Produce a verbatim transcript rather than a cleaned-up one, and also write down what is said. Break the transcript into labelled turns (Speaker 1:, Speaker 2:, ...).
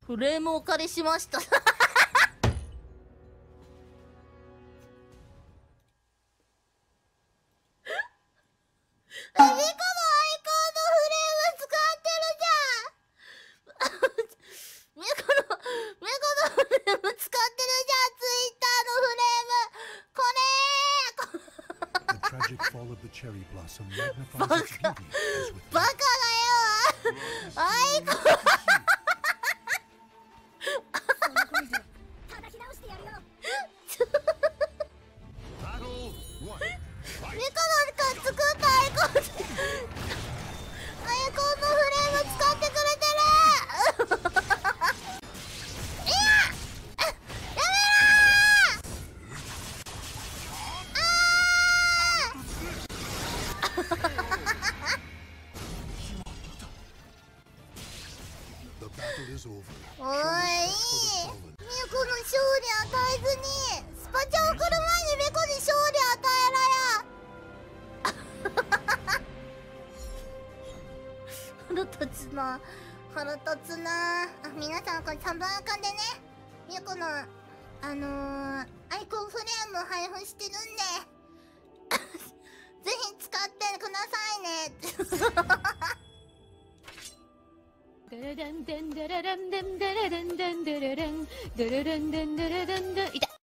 Speaker 1: フレームお借りしました。え、ミコのアイコンのフレーム使ってるじゃん。ミコの、ミコのフレーム使ってるじゃん、ツイッターのフレーム。これー。
Speaker 2: The tragic fall of the cherry blossom magnifies its beauty as with
Speaker 1: バカだよ。アイコン。ミコのが作ったアイコン、アイコンのフレーム使ってくれてる。いや、やめろー。おい、ミコの勝利与えずにスパチャ送る前にミコに勝利与えろよ。腹立つな、腹立つな。あ、皆さんこれさんばんアカンでね、ミコのあのー、アイコンフレームを配布してるんでぜひ使ってくださいね。
Speaker 3: ダラダンダンダラダンダンダラダンダンダラダンダラダンダンダラダンダン。いた。